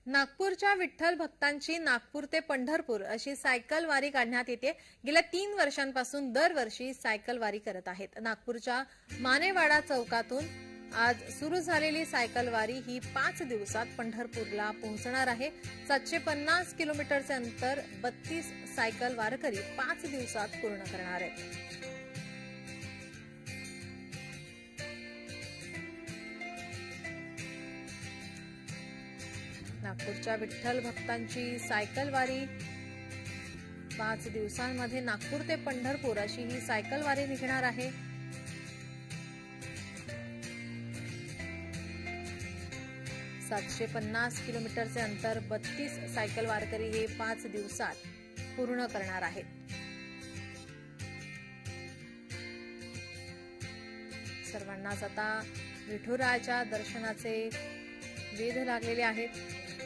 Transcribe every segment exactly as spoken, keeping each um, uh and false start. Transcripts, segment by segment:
नागपूरच्या विठ्ठल भक्तांची नागपूर ते पंढरपूर अशी सायकल वारी काढण्यात येते। गेल्या तीन वर्षांपासून दरवर्षी सायकल वारी करत आहेत। नागपूरच्या मानेवाडा चौकातून आज सुरू झालेली सायकल वारी ही पाच दिवसात पंढरपूरला पोहोचणार आहे। सातशे पन्नास किलोमीटरचे अंतर बत्तीस सायकल वारकरी पाच दिवसात पूर्ण करणार आहेत। नागपूरच्या विठ्ठल भक्तांची सायकल वारी पाच दिवसांमध्ये नागपूर ते पंढरपूर अशी ही सायकल वारी निघणार आहे। सातशे पन्नास किलोमीटरचे अंतर बत्तीस सायकल वारकरी हे पाच दिवसात पूर्ण करणार आहेत। सर्वांनाच आता विठुरायाच्या दर्शनाचे वेध लागलेले आहेत।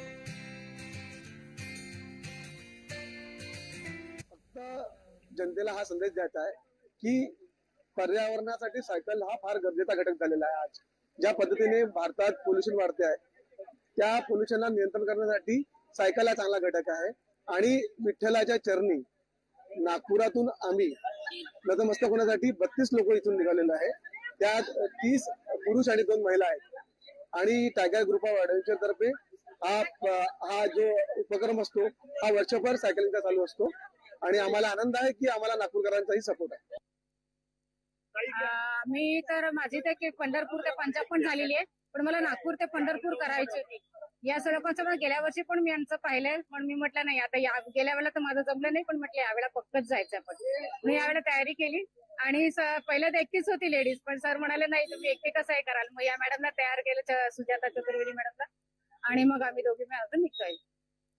जनतेला हा संदेश द्यायचा आहे की पर्यावरणासाठी सायकल हा फार गरजेचा घटक झालेला आहे। आज ज्या पद्धतीने भारतात पोल्युशन वाढते आहे त्या पोल्युशनला नियंत्रण करण्यासाठी सायकल हा चांगला घटक आहे। आणि विठ्ठलाच्या चरणी नागपुरातून आम्ही नतमस्तक होण्यासाठी बत्तीस लोक इथून निघालेले आहे। त्यात तीस पुरुष आणि दोन महिला आहेत। आणि टायगर ग्रुप ऑफ ऍडव्हेंचर तर्फे हा हा जो उपक्रम असतो हा वर्षभर सायकलिंगचा चालू असतो आणि आम्हाला आनंद आहे की आम्हाला नागपूरकरांचाही सपोर्ट आहे। मी तर माझी तर पंढरपूर ते पंजाब पण झालेली आहे, पण मला नागपूर ते पंढरपूर करायची होती। या लोकांचं मला गेल्या वर्षी पण मी यांचं पाहिलंय, पण मी म्हटलं नाही आता या गेल्या वेळेला तर माझं जमलं नाही, पण म्हटलं यावेळेला पक्कच जायचं आपण। मी यावेळेला तयारी केली आणि पहिलं तर एकटीच होती लेडीज, पण सर म्हणाले नाही तुम्ही एकटी कसं आहे कराल। मग या मॅडमला तयार केलं सुजाता चतुर्वेदी मॅडमला आणि मग आम्ही दोघी मिळून निघतोय।